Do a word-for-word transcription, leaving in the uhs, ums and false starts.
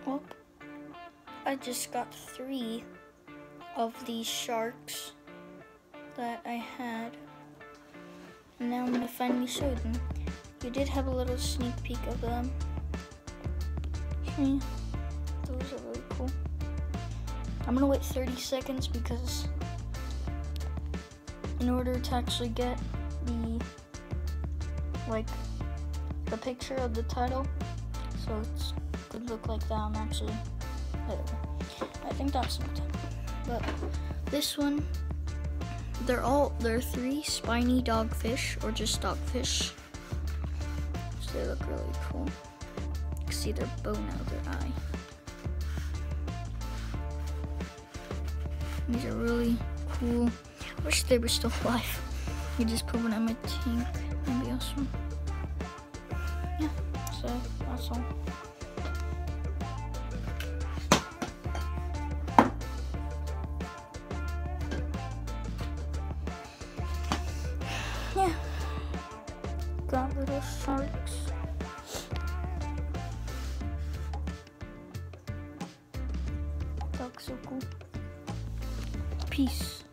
Well, I just got three of these sharks that I had. And now I'm gonna finally show them. You did have a little sneak peek of them. See? Those are really cool. I'm gonna wait thirty seconds because in order to actually get the, like, the picture of the title, so it's could look like that, I'm actually, I think that's not it. But this one, they're all, there are three spiny dogfish, or just dogfish. So they look really cool. You can see their bone out of their eye. These are really cool. I wish they were still alive. You just put one in my tank. That'd be awesome. Yeah, so that's all. Yeah, got little sharks. That's so cool. Peace.